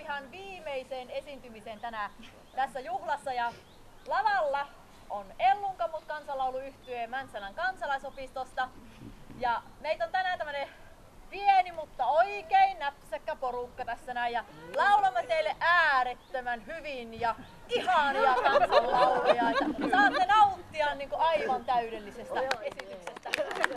ihan viimeiseen esiintymiseen tässä juhlassa. Ja lavalla on Ellunkamut kansanlauluyhtye Mäntsälän kansalaisopistosta. Ja meitä on tänään tämmönen pieni, mutta oikein näpsäkkä porukka tässä näin. Ja laulamme teille äärettömän hyvin ja ihania kansanlauluja. Saatte nauttia niin kuin aivan täydellisestä esityksestä.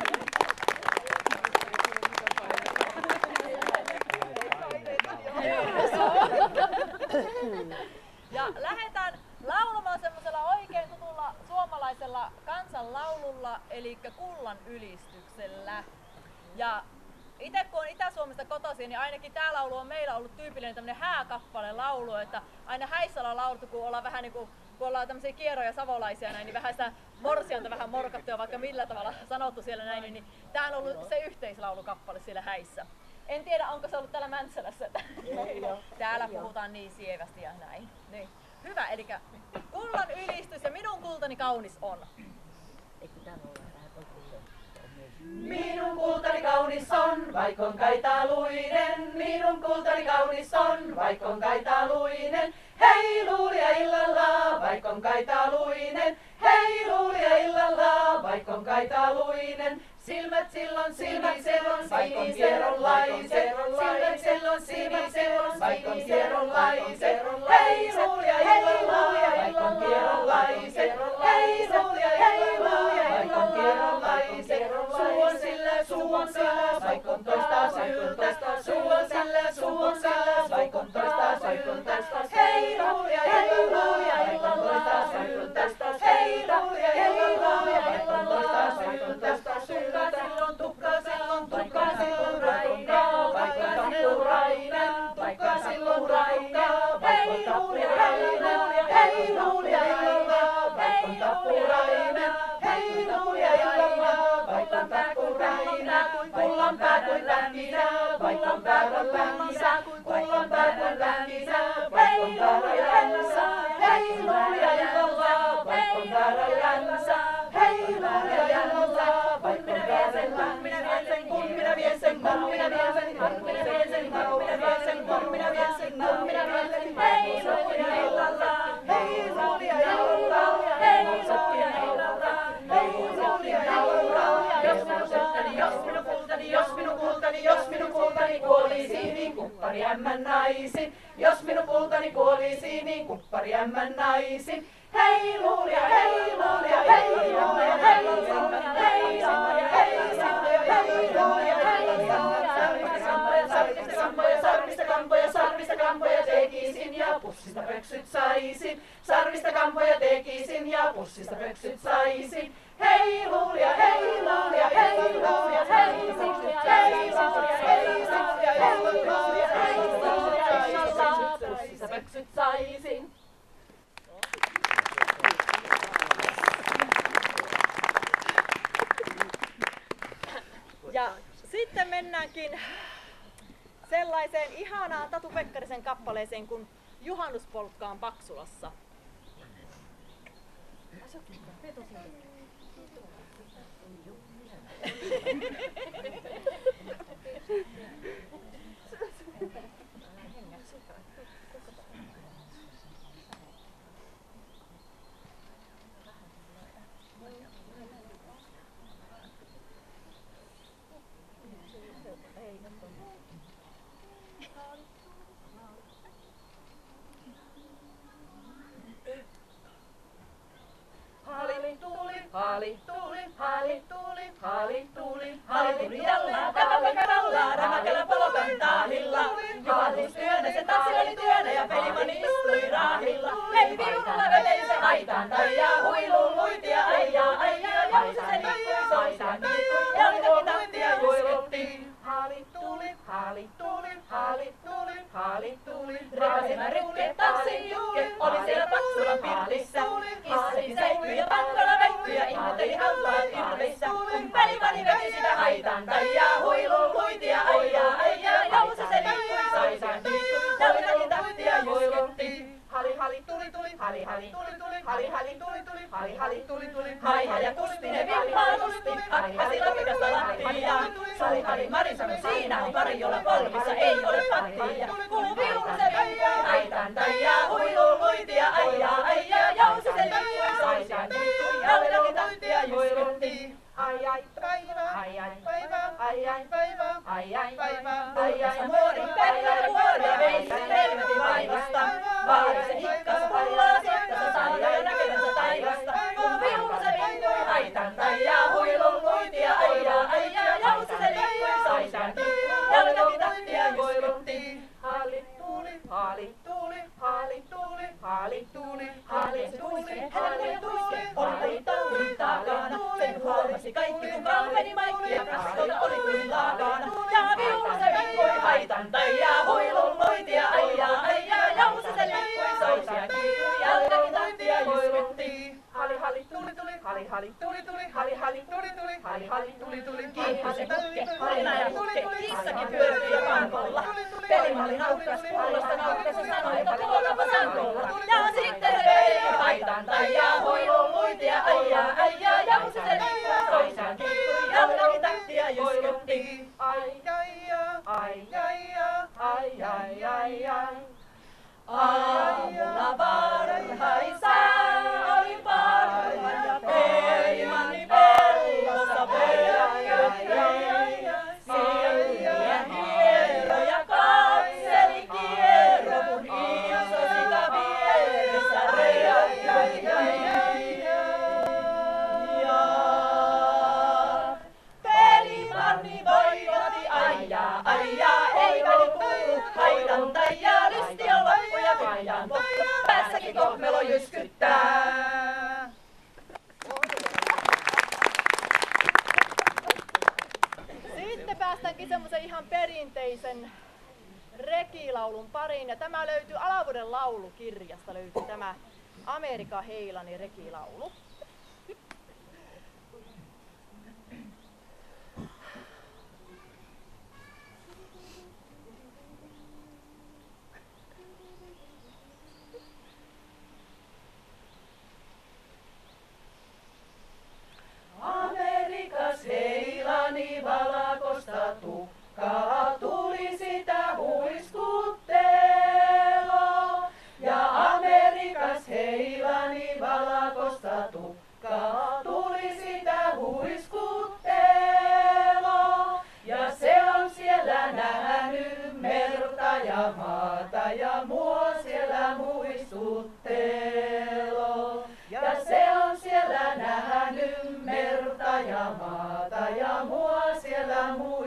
Ja lähdetään laulamaan semmoisella oikein tutulla suomalaisella kansanlaululla, eli Kullan ylistyksellä. Ja itse kun on Itä-Suomesta kotoisin, niin ainakin tää laulu on meillä ollut tyypillinen tämmönen hääkappale laulu, että aina häissä ollaan laulettu, kun ollaan vähän niinku, kun ollaan tämmöisiä kieroja savolaisia näin, niin vähän sitä morsianta vähän morkattu ja vaikka millä tavalla sanottu siellä näin, niin tää on ollut se yhteislaulukappale siellä häissä. En tiedä, onko se ollut täällä Mäntsälässä, että täällä puhutaan niin sievästi ja näin. Niin. Hyvä, eli Kullan ylistys ja minun kultani kaunis on. Minun kultani kaunis on, vaikon kaitaluinen. Minun kultani kaunis on, vaikon kaitaluinen. Hei luulia illalla, vaikon kaitaluinen. Hei luulia illalla, vaikon kaitaluinen. Silmät silloin siniset, vaikon kieronlaiset. Silmät silloin siniset, vaikon kieronlaiset. Hei luulia illalla, vaikon kieronlaiset. Hei luulia illalla, vaikon kieronlaiset. Suu on sillä, vaikon toista syltä. Suu on sillä, vaikon toista syltä. Hei luulia illalla, vaikon toista syltä. Hei luulia illalla, vaikon toista syltä. Tukka silloin raikkaa, vaikka tappurainen. Tukka silloin raikkaa, hei luulia illalla, vaikka tappurainen. Hei luulia illalla, vaikka tappurainen. Kullan pää kuin lämminä, vaikka päällä lämminä. Kullan pää kuin lämminä, vaikka päällä lämminä. Hei luulia illalla, vaikka päällä lämminä. Hei luulia illalla, vaikka päällä lämminä. Minä vien sen, hei luulia illalla, hei luulia illalla, hei luulia illalla, hei luulia illalla. Jos minun kultani kuolisi, niin kuppari ämmän naisin. Jos minun kultani kuolisi, niin kuppari ämmän naisin. Hei luulia, hei luulia, hei luulia, hei luulia, hei luulia, hei luulia, hei luulia, hei luulia. Sarvista kampoja tekisin ja pussista pöksyt saisin. Sarvista kampoja tekisin ja pussista pöksyt saisin. Hei luulia, hei luulia, hei luulia, hei luulia, hei luulia, hei luulia, hei luulia, hei luulia, pussista pöksyt saisin. Ja sitten mennäänkin sellaiseen ihanaan Tatu Pekkarisen kappaleeseen kuin Juhannuspolkkaan Paksulassa. Haali tuli jallaa, tavalla rämäkällä palokan taahilla. Juhannustyönä se tanssili työnä ja pelimani istui raahilla. Hei viululla veteli se aitaan taijaa, huiluun luitia aijaa, jallussa se liikkui soisaan liikkui, jalkakin tahtia juilutti. Haali tuli, rekasimme rykkeet tanssin jutke, oli siellä Paksulan pirtissä. Kissakin säikkyi ja pankalla vettyi ja ihmetteli hampaat irveissä. Kun pelimani veti sitä aitaan taijaa, huiluun luitia aijaa, jallussa se liikkui soisaan liikkui, jalkakin tahtia juilutti. Hali tuli, ja kustinen vimpaalusti, hakkasi lapikasta lattiaa. Sali Marisa, siinä on pari, jolla polvissa ei ole pattia. Kuuluu viulu se vimpaa. ai ai, ai ai, muodin perään vuoden veisen helvetin vaivasta. Vaarisen hikkas pullaa siekkansa saija ja näkevänsä taivasta. Kun viulu se vinkui haitan taijaa, huilun luitia aijaa, aijaa, jausi se liikkui saisaan kiinni, jalkakin tahtia juilutti. Haali tuuli, haali tuuli, haali tuuli, haali tuuli, haali tuuli, haali tuuli, oli taulun takana. Sen huomasi kaikki, kun kalveni maikki ja kaskona oli kuin laakana. Ja viulu se vinkui haitan taijaa, huilun luitia aijaa, aijaa, jausi se liikkui saisia kiikkui, jalkakin tahtia juilutti. Hali hali tuli tuli, hali hali tuli tuli, hali hali tuli tuli, hali hali tuli tuli. Kiihti se kukke, halina ja kukke, kissakin pyörtyi jo pankolla. Pelimalli naukkas pullosta naukkas ja sanoi, että tuotapa sankolla. Ja sitten se vei haitan taijaa, huilun luitia aijaa, aijaa, jausi se liikkui saisaan kiikkui, jalkakin tahtia juilutti. Ai ai ai ai ai ai ai ai. Aamulla varhaisään oli parva ja peimani pellossa pelkkäi. Silmien hieroja katseli kierro, kun iso sika vieressä reijäi. Pelimanni voivotti aijaa, aijaa, ei väli kuulu haitan taijaa, lysti on loppu ja kaijaan poppu, päässäkin kohmelo jyskyttää. Sitten päästäänkin semmoisen ihan perinteisen rekilaulun pariin, ja tämä löytyy Alavuuden laulukirjasta, löytyy tämä Amerikan Heilani rekilaulu. Amerikas heilani valakosta tukkaa, tuli sitä huiskuttelo. Ja Amerikas heilani valakosta tukkaa, tuli sitä huiskuttelo. Ja se on siellä nähnyt merta ja maata ja mua siellä muistuttelo. Ja se on siellä nähnyt merta ja maata ja mua siellä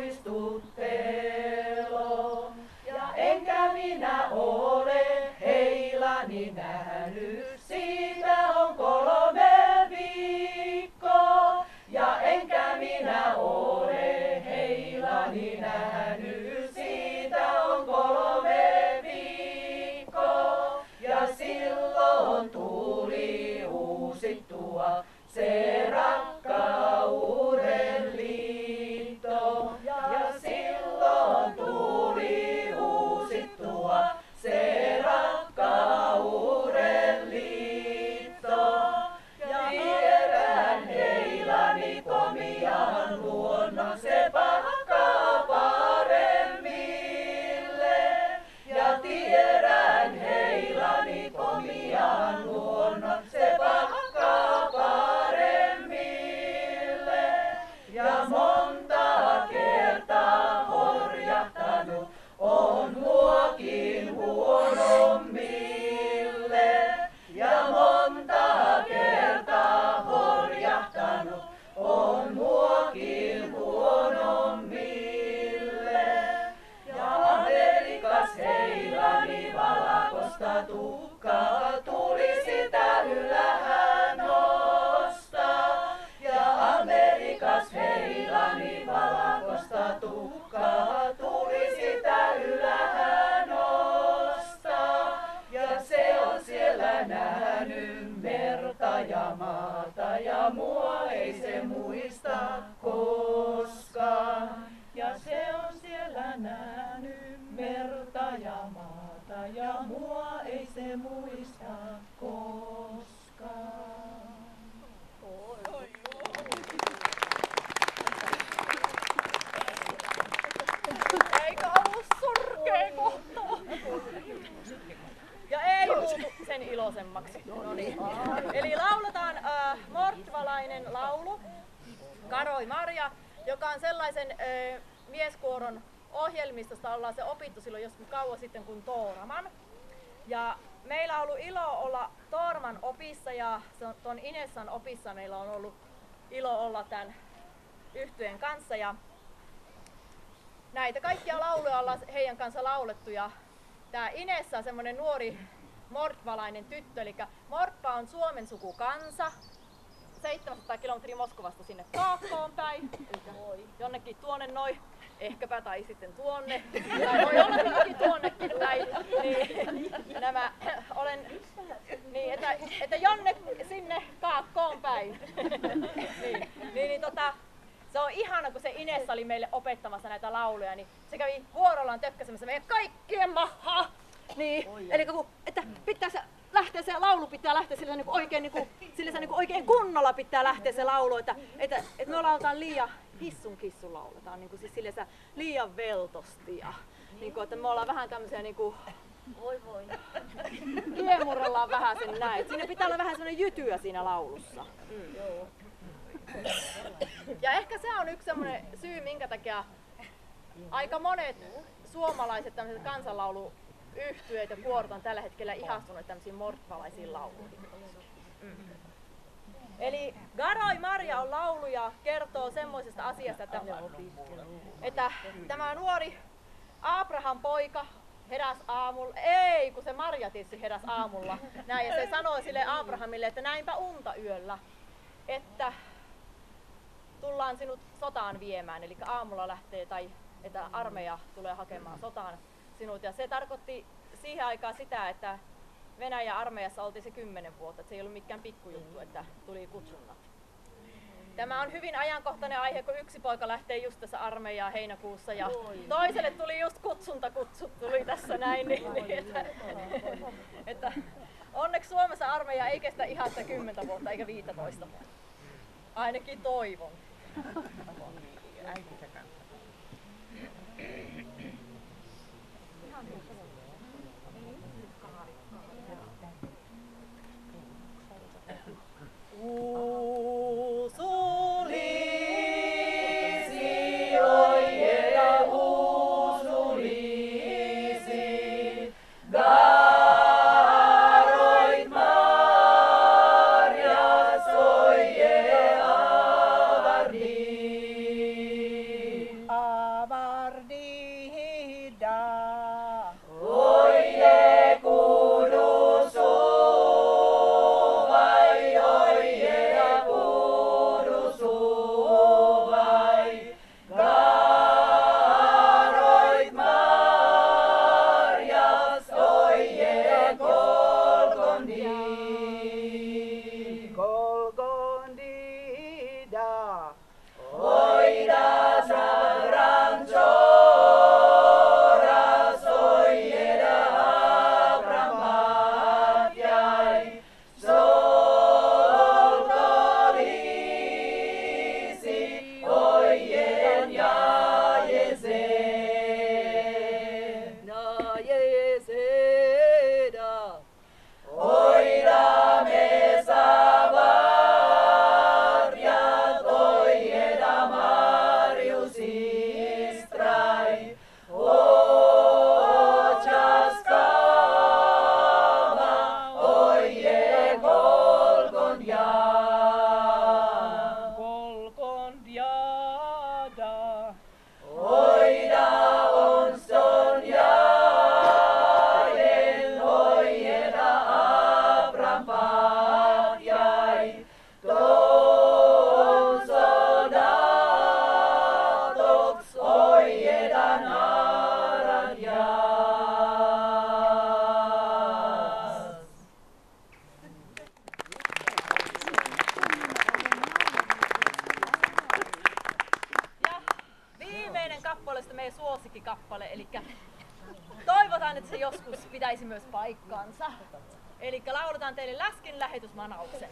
muistuttelo. Ja enkä minä ole heilani nähnyt, siitä on 3 viikkoa. Ja enkä minä ole heilani nähnyt, siitä on 3 viikkoa. Ja silloin tuli uusittua se rakkauden liitto. Ja silloin tuli uusittua se rakkauden liitto. Ja tiedän heilani komian luonnon, se pakkaa paremmille. Ja tiedän heilani komian luonnon, se pakkaa paremmille. Ja monta kertaa horjahtanut on muakin huonommille. Ja monta kertaa horjahtanut on muakin huonommille. Ja Amerikas heilani valakosta tukkaa, tuli sitä ylhäällä nostaa. Ja Amerikas heilani valakosta tukkaa, tuli sitä ylhäällä nostaa. Ja se on siellä nähnyt merta ja maata ja mua ei se muista koskaan. Ja se on siellä nähnyt merta ja maata ja mua ei se muista koskaan. Eikö ollut surkea kohtalo? Ja ei muutu sen iloisemmaksi. Noniin. Eli lauletaan mortvalainen laulu, Karoi Marja, joka on sellaisen mieskuoron ohjelmistosta ollaan se opittu silloin joskus kauan sitten kuin Tooraman. Ja meillä on ollut ilo olla Toorman opissa ja tuon Inessan opissa meillä on ollut ilo olla tämän yhtyeen kanssa. Ja näitä kaikkia lauluja ollaan heidän kanssa laulettu. Ja tää Inessa on semmonen nuori mortvalainen tyttö, eli mortva on Suomen sukukansa. 700 kilometriä Moskovasta sinne Kaakkoon päin, jonnekin tuonne noin, ehkäpä tai sitten tuonne, tai voi olla tuonnekin päin, niin, että jonne sinne Kaakkoon päin. Se on ihana, kun se Inessa oli meille opettamassa näitä lauluja, niin se kävi vuorollaan tökkäsemässä meidän kaikkien mahaa. Niin, eli että pitää se lähteä, se laulu pitää lähteä sillä niinku oikein, niinku oikein kunnolla pitää lähteä se laulu, että me lauletaan liian hissun lauletaan, niinku siis sillä liian veltosti ja niinku, että me ollaan vähän tämmöisiä niinku kiemurrellaan vähän sen näin. Siinä pitää olla vähän semmoinen jytyä siinä laulussa. Ja ehkä se on yksi semmoinen syy, minkä takia aika monet suomalaiset tämmöiset kansanlauluyhtyeet ja kuorot on tällä hetkellä ihastunut tämmöisiin mortvalaisiin lauluihin. Eli Garoi Marja on laulu ja kertoo semmoisesta asiasta, että tämä nuori Abraham poika heräsi aamulla, kun se Marja tietysti heräsi aamulla, näin, ja se sanoi sille Abrahamille, että näinpä unta yöllä, että tullaan sinut sotaan viemään, eli aamulla lähtee, tai että armeija tulee hakemaan sotaan sinut, ja se tarkoitti siihen aikaan sitä, että Venäjän armeijassa oltiin se 10 vuotta, että se ei ollut mikään pikkujuttu, että tuli kutsunnat. Tämä on hyvin ajankohtainen aihe, kun yksi poika lähtee just tässä armeijaan heinäkuussa ja toiselle tuli just kutsuntakutsut tuli tässä näin, että onneksi Suomessa armeija ei kestä ihan sitä 10 vuotta eikä 15 vuotta. Ainakin toivon. Meidän suosikkikappale, eli toivotaan, että se joskus pitäisi myös paikkansa. Eli lauletaan teille Läskin lähetysmanauksen.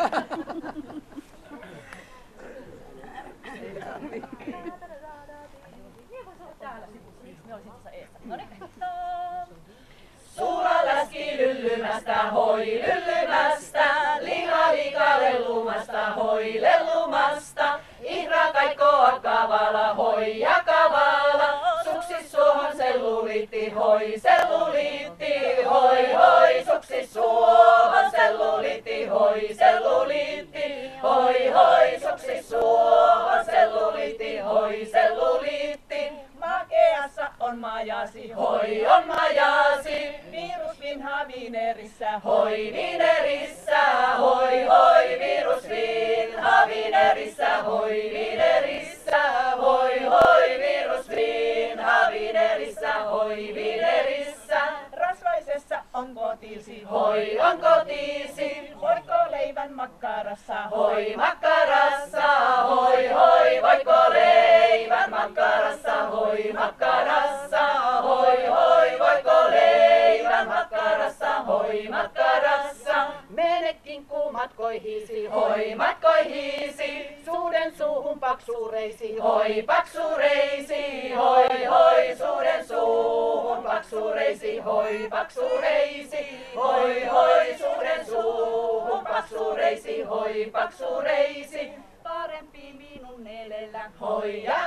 Suula läski lyllymästä, hoi lyllymästä, liha liika lellumasta, hoi lellumasta, ihra kaikkoa kavala, hoi ja kavala. hoi selluliitti. Makeassa on majasi, hoi on majasi. Virusvinha viinerissä, hoi viinerissä, hoi hoi virusvinha viinerissä, hoi viinerissä, hoi hoi virusvinha viinerissä, hoi viinerissä. Rasvaisessa on kotiisi, hoi on kotiisi. Voiko leivän makkarassa, hoi makkarassa, hoi hoi. Voiko leivän makkarassa, hoi makkarassa, hoi hoi. Voiko leivän makkarassa, hoi makkarassa. Mene kinkkumatkoihisi, hoi matkoihisi. Suuden suuhun paksureisi, hoi paksureisi, hoi hoi. Suuden suuhun paksureisi, hoi paksureisi, hoi hoi. Suuden suuhun paksureisi, hoi paksureisi. Parempi minun elellä, hoi ja